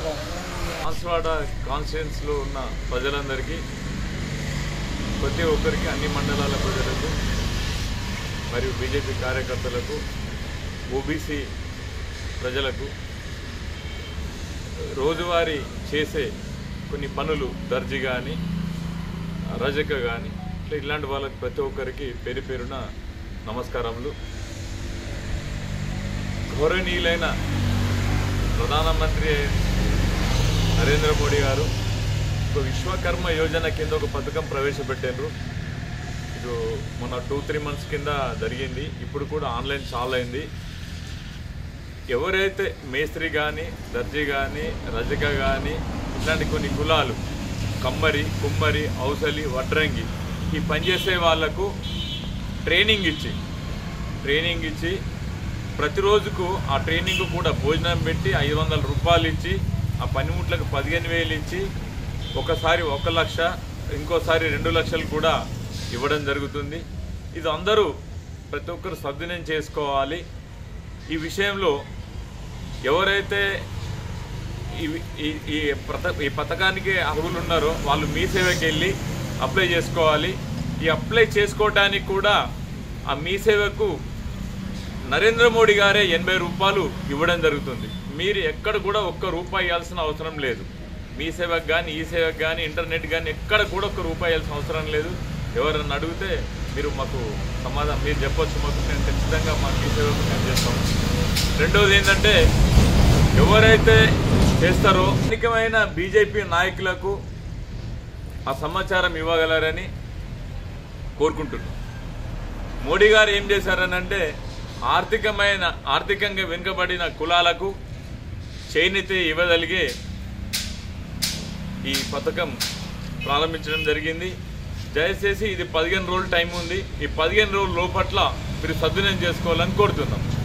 బాన్స్వాడ కాన్స్టిట్యుయెన్సీలో ఉన్న ప్రజలందరికీ ప్రతి ఒక్కరికి అన్ని మండలాల ప్రజలకు మరియు బీజేపీ కార్యకర్తలకు ఓబీసీ ప్రజలకు రోజువారీ చేసే కొన్ని పనులు దర్జీ కానీ రజక కానీ ఇలాంటి వాళ్ళకి ప్రతి ఒక్కరికి పేరు పేరున నమస్కారములు. గౌరవనీయులైన ప్రధానమంత్రి నరేంద్ర మోడీ గారు ఒక విశ్వకర్మ యోజన కింద ఒక పథకం ప్రవేశపెట్టారు. ఇది మొన్న 2-3 months కింద జరిగింది. ఇప్పుడు కూడా ఆన్లైన్ చాలా అయింది. ఎవరైతే మేస్త్రి కానీ దర్జీ కానీ రజక కానీ ఇట్లాంటి కొన్ని కులాలు కమ్మరి కుమ్మరి ఔసలి వడ్రంగి ఈ పనిచేసే వాళ్లకు ట్రైనింగ్ ఇచ్చి ప్రతిరోజుకు ఆ ట్రైనింగ్ కూడా భోజనం పెట్టి 500 రూపాయలు ఇచ్చి ఆ పనిముట్లకు 15,000 ఇచ్చి ఒకసారి 1 లక్ష ఇంకోసారి 2 లక్షలు కూడా ఇవ్వడం జరుగుతుంది. ఇది అందరూ ప్రతి ఒక్కరు సద్వినియోగం చేసుకోవాలి. ఈ విషయంలో ఎవరైతే ఈ పథకానికి అర్హులు ఉన్నారో వాళ్ళు మీ సేవకి వెళ్ళి అప్లై చేసుకోవాలి. ఈ అప్లై చేసుకోవడానికి కూడా ఆ మీ సేవకు నరేంద్ర మోడీ గారే 80 రూపాయలు ఇవ్వడం జరుగుతుంది. మీరు ఎక్కడ కూడా 1 రూపాయి ఇవ్వాల్సిన అవసరం లేదు. మీ సేవకు కానీ ఈ సేవకు కానీ ఇంటర్నెట్ కానీ ఎక్కడ కూడా 1 రూపాయి ఇవ్వాల్సిన అవసరం లేదు. ఎవరన్నా అడిగితే మీరు మాకు సమాధానం మీరు చెప్పొచ్చు, మాకు నేను ఖచ్చితంగా మా మీ సేవకు మేము చేస్తాము. రెండవది ఏంటంటే ఎవరైతే చేస్తారో అనేకమైన బీజేపీ నాయకులకు ఆ సమాచారం ఇవ్వగలరని కోరుకుంటున్నాం. మోడీ గారు ఏం చేశారనంటే ఆర్థికంగా వెనుకబడిన కులాలకు చేయూత ఇవ్వగలిగే ఈ పథకం ప్రారంభించడం జరిగింది. దయచేసి ఇది 15 రోజులు టైం ఉంది. ఈ 15 రోజుల లోపట్ల మీరు సద్వినియోగం చేసుకోవాలని కోరుతున్నాం.